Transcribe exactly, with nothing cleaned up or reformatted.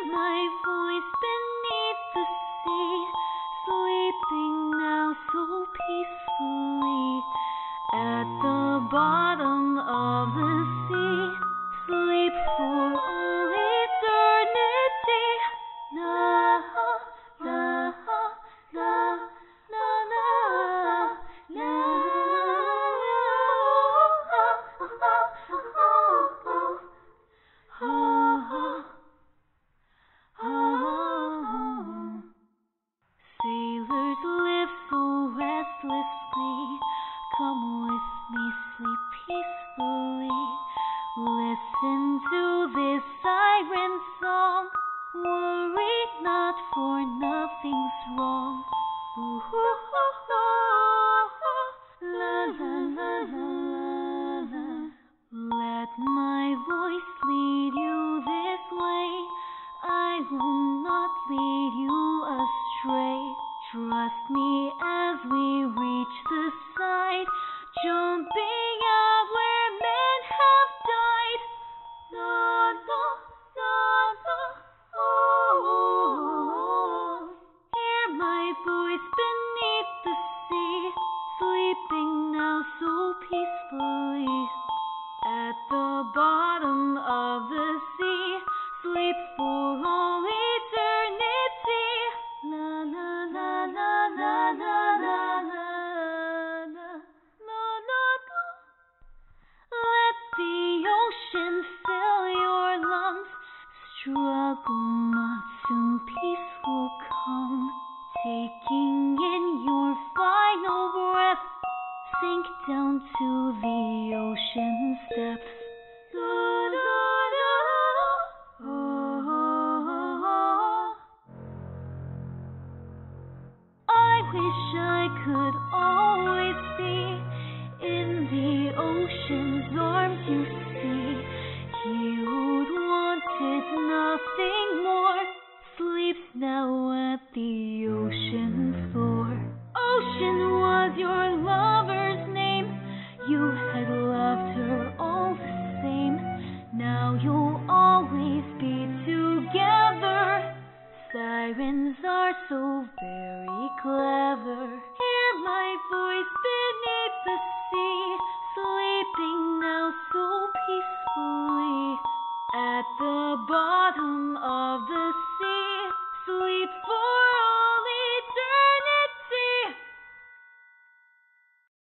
my voice beneath the sea, sleeping now so peacefully. At the bottom of the sea, sleep for all eternity. La la la la la la. Sailors live so restlessly. Come with me, sleep peacefully. Listen to this siren song. Worry not, for nothing's wrong. Ooh, ooh, ooh, ooh. La la la la la. Let my voice lead you this way. I will not lead you astray. Trust me as we reach the side, jumping out where men have died. La la la la, oh. Hear my voice beneath the sea, sleeping now so peacefully. At the bottom of the sea, sleep for all eternity. La la la la la la la la la la la. Let the ocean fill your lungs. Struggle not, soon peace will come. Taking in your final breath, sink down to the ocean's depths. La, la, la, oh, oh, oh. I wish I could always be in the ocean's arms, you see. He who'd wanted nothing more sleeps now at the ocean's